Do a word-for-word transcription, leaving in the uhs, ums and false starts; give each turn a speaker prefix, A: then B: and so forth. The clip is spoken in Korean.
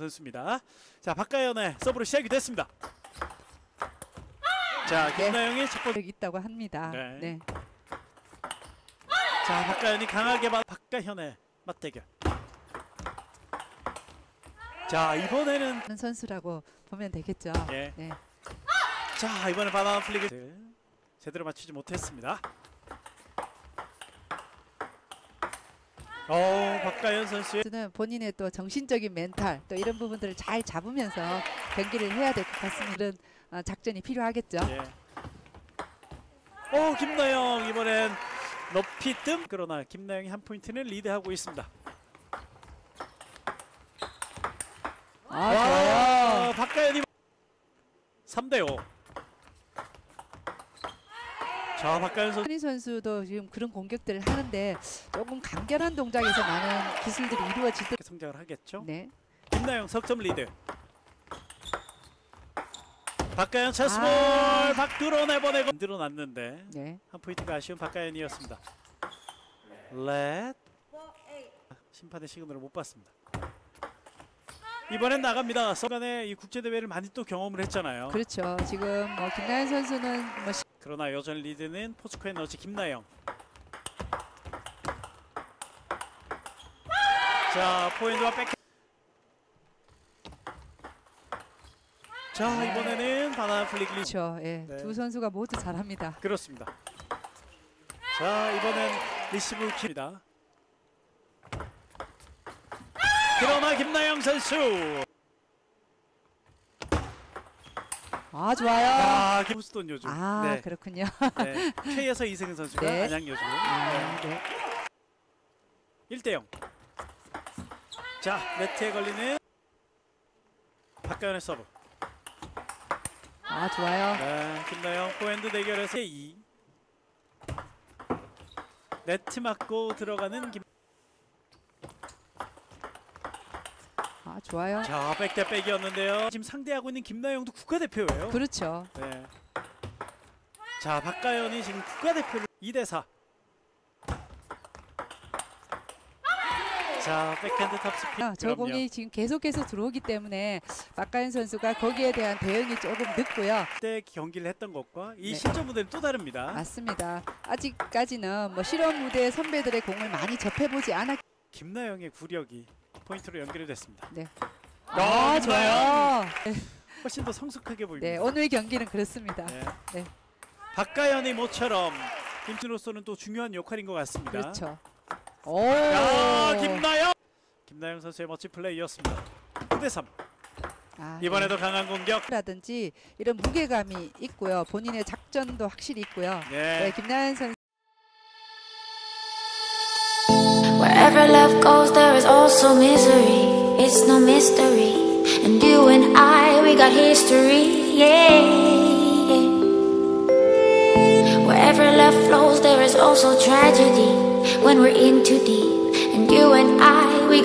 A: 선수입니다. 자, 박가연의 서브로 시작이 됐습니다. 자, 김나영이 첫 번째
B: 있다고 합니다.
A: 네.
B: 네.
A: 자, 박가연이 강하게 받 박가현의 맞대결. 자, 이번에는
B: 선수라고 보면 되겠죠.
A: 예.
B: 네.
A: 자, 이번에 바나나 플릭을 제대로 맞추지 못했습니다. 어, 박가연 선수의
B: 선수는 본인의 또 정신적인 멘탈 또 이런 부분들을 잘 잡으면서 경기를 해야 될 것 같습니다. 이런 어, 작전이 필요하겠죠.
A: 예. 오, 김나영 이번엔 높이 뜸. 그러나 김나영이 한 포인트는 리드하고 있습니다.
B: 아, 좋아요.
A: 박가연이 삼 대 오. 자, 박가연 선수
B: 손희 선수도 지금 그런 공격들을 하는데 조금 간결한 동작에서 많은 기술들이 이루어질 때
A: 성장을 하겠죠.
B: 네.
A: 김나영 석점 리드. 박가연 찬스볼.
B: 아.
A: 밖으로 내보내고 들어놨는데
B: 네.
A: 한 포인트가 아쉬운 박가연이었습니다. 렛. 심판의 시그널을 못 봤습니다. 이번엔 나갑니다. 서간에 이 국제 대회를 많이 또 경험을 했잖아요.
B: 그렇죠. 지금 뭐 김나연 선수는 뭐
A: 그러나 여전 리드는 포스코 에너지 김나영. 자, 포핸드와 백. 자, 이번에는 바나나 플릭 리.
B: 그렇죠. 예.
A: 네.
B: 두 선수가 모두 잘합니다.
A: 그렇습니다. 자, 이번엔 리시브 킬입니다. 그러나 김나영 선수.
B: 아, 좋아요.
A: 아, 김수돈 요즘.
B: 아,
A: 네.
B: 그렇군요.
A: 네. K에서 이승은 선수가
B: 네.
A: 안양 요즘.
B: 아, 네.
A: 일 대 영. 자, 네트에 걸리는 박가연의 서브.
B: 아, 좋아요.
A: 네, 김나영 포핸드 대결에서 이. 네트 맞고 들어가는 김.
B: 아, 좋아요.
A: 자, 백대 백이었는데요. 지금 상대하고 있는 김나영도 국가대표예요.
B: 그렇죠.
A: 네. 자, 박가연이 지금 국가대표를 이 대 사. 자, 백핸드 탑스피드.
B: 아, 저 공이 지금 계속해서 들어오기 때문에 박가연 선수가 거기에 대한 대응이 조금 늦고요.
A: 그때 경기를 했던 것과 이
B: 네.
A: 실전 무대는 또 다릅니다.
B: 맞습니다. 아직까지는 뭐 실험 무대 선배들의 공을 많이 접해보지 않았.
A: 김나영의 구력이 포인트로 연결이 됐습니다.
B: 네.
A: 아,
B: 아,
A: 김나영.
B: 좋아요.
A: 훨씬 더 성숙하게 보입니다.
B: 네, 오늘 경기는 그렇습니다.
A: 네.
B: 네.
A: 박가연이 모처럼 김준호로서는 또 중요한 역할인 것 같습니다.
B: 그렇죠. 오.
A: 야, 김나영! 김나영 선수의 멋진 플레이였습니다. 구 대 삼.
B: 아,
A: 이번에도 강한 공격.
B: 라든지 이런 무게감이 있고요. 본인의 작전도 확실히 있고요.
A: 네.
B: 네, 김나연 선수.
C: Wherever love goes, there is also misery. It's no mystery. And you and I, we got history. Yeah. Wherever love flows, there is also tragedy. When we're in too deep. And you and I, we